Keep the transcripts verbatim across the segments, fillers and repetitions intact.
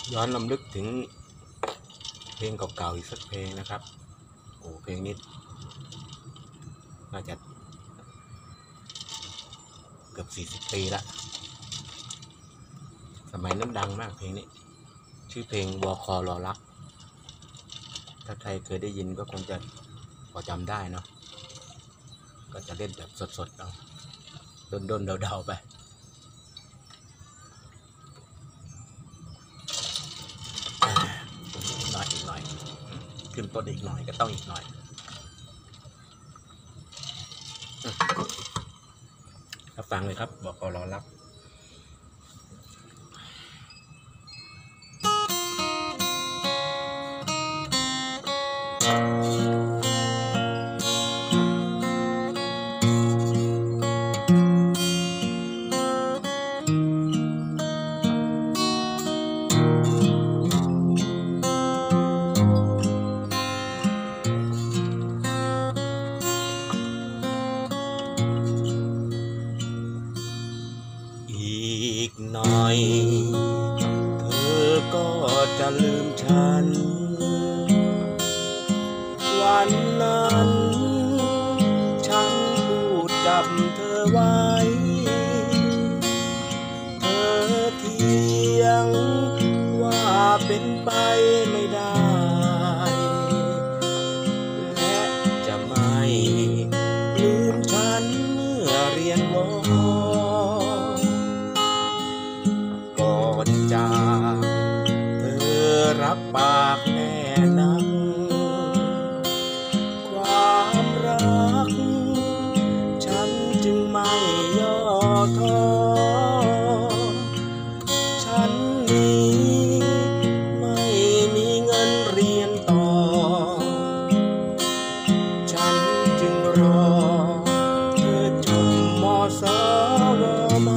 ย้อนลำลึกถึงเพลงเก่าๆอีกสักเพลงนะครับโอ้เพลงนี้น่าจะเกือบสี่สิบปีละสมัยนั้นดังมากเพลงนี้ชื่อเพลงวอคอรอรักถ้าใครเคยได้ยินก็คงจะพอจำได้เนาะก็จะเล่นแบบสดๆเอาด้นๆเดาๆไปหน่อยอีกหน่อยขึ้นต้นอีกหน่อยก็ต้องอีกหน่อยรับฟังเลยครับบอกรอรับอีกหน่อยเธอก็จะลืมฉันวันนั้นฉันพูดกับเธอไว้เธอเถียงว่าเป็นไปไม่ได้และจะไม่ลืมฉันเมื่อเรียนวอก่อนจากเธอรับปากแน่นักความรักฉันจึงไม่ย่อท้อฉันนี้ไม่มีเงินเรียนต่อฉันจึงรอเธอจบม.ส.ว.มา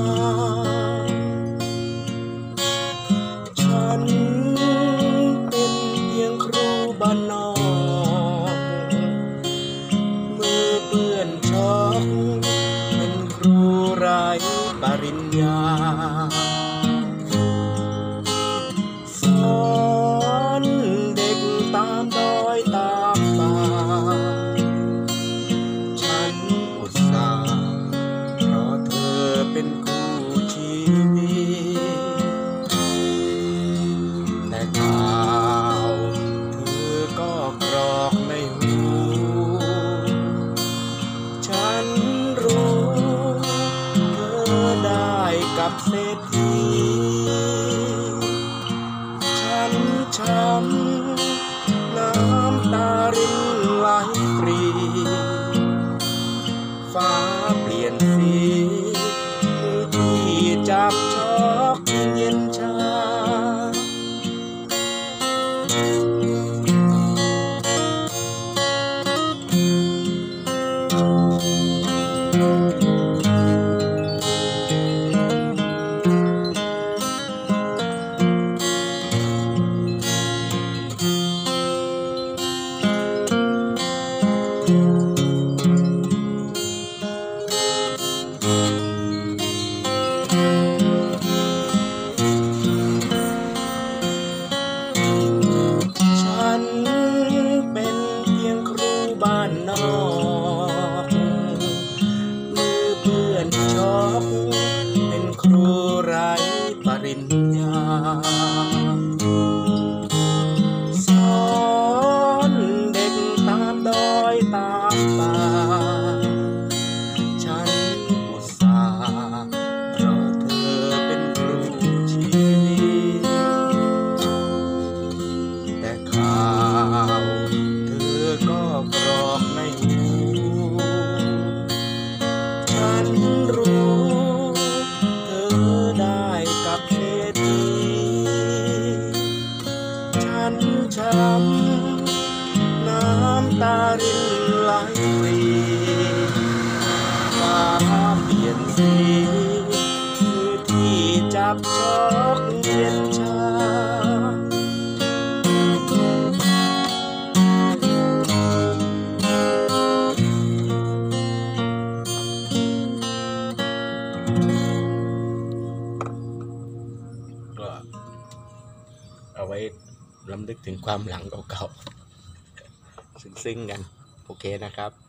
ฉันเป็นเพียงครูบ้านนอกมือเปื้อนช็อกเป็นครูไร้ปริญญาสอนเด็กตามดอยตามป่าฉันอุตส่าห์เพราะเธอเป็นคู่ชีวิตแต่ข่าวเธอก็กรอกในหูฉันรู้เธอได้กับเศรษฐีฉันช้ำน้ำตารินไหลปรีฟ้าเปลี่ยนสีมือที่จับช็อกเย็นชาฉันเป็นเพียงครูบ้านนอกมือเปื้อนช็อกเป็นครูไร้ปริญญาสอนเด็กตามดอยตามป่าฉันอุตส่าห์เพราะเธอเป็นครูชีวิตแต่ข่าวเธอก็กรอกในหูฉันรู้เธอได้กับเศรษฐีเอาไว้รำลึกถึงความหลังเก่าๆซึ้งๆกันโอเคนะครับ